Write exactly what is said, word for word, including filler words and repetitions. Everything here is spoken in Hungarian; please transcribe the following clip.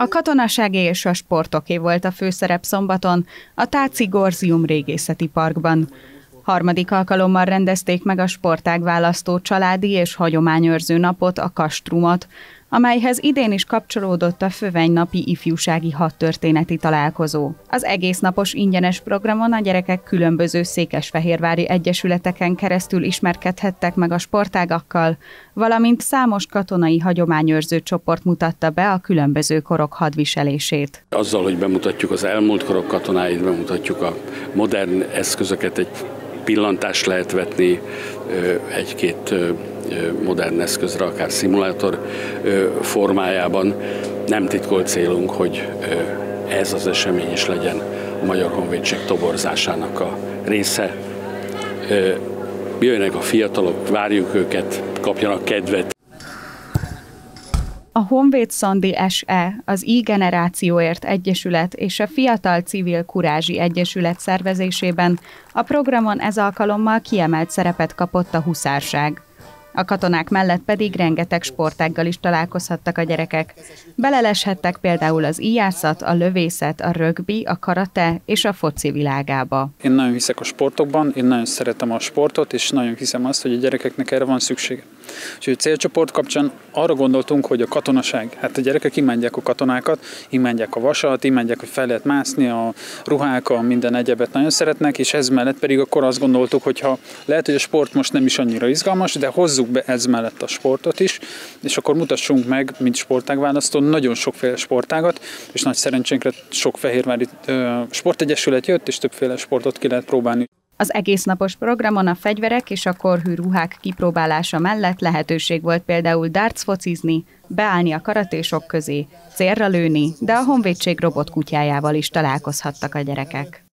A katonaságé és a sportoké volt a főszerep szombaton a Táci Gorzium Régészeti Parkban. Harmadik alkalommal rendezték meg a sportág választó családi és hagyományőrző napot, a Kastrumot, amelyhez idén is kapcsolódott a Föveny-napi ifjúsági hadtörténeti találkozó. Az egésznapos ingyenes programon a gyerekek különböző székesfehérvári egyesületeken keresztül ismerkedhettek meg a sportágakkal, valamint számos katonai hagyományőrző csoport mutatta be a különböző korok hadviselését. Azzal, hogy bemutatjuk az elmúlt korok katonáit, bemutatjuk a modern eszközöket, egy pillantást lehet vetni egy-két modern eszközre, akár szimulátor formájában. Nem titkolt célunk, hogy ez az esemény is legyen a Magyar Honvédség toborzásának a része. Jöjjenek a fiatalok, várjuk őket, kapjanak kedvet. A Honvéd Szandi es e, az I-Generációért Egyesület és a Fiatal Civil Kurázsi Egyesület szervezésében a programon ez alkalommal kiemelt szerepet kapott a huszárság. A katonák mellett pedig rengeteg sportággal is találkozhattak a gyerekek. Beleleshettek például az íjászat, a lövészet, a rögbi, a karate és a foci világába. Én nagyon hiszek a sportokban, én nagyon szeretem a sportot, és nagyon hiszem azt, hogy a gyerekeknek erre van szüksége. Úgyhogy a célcsoport kapcsán arra gondoltunk, hogy a katonaság, hát a gyerekek imádják a katonákat, imádják a vasat, imádják, hogy fel lehet mászni, a ruhák, a minden egyebet nagyon szeretnek, és ez mellett pedig akkor azt gondoltuk, hogy ha lehet, hogy a sport most nem is annyira izgalmas, de hozzuk be ez mellett a sportot is, és akkor mutassunk meg, mint sportágválasztó, nagyon sokféle sportágat, és nagy szerencsénkre sok fehérvári ö, sportegyesület jött, és többféle sportot ki lehet próbálni. Az egésznapos programon a fegyverek és a korhű ruhák kipróbálása mellett lehetőség volt például darts focizni, beállni a karatésok közé, célra lőni, de a honvédség robotkutyájával is találkozhattak a gyerekek.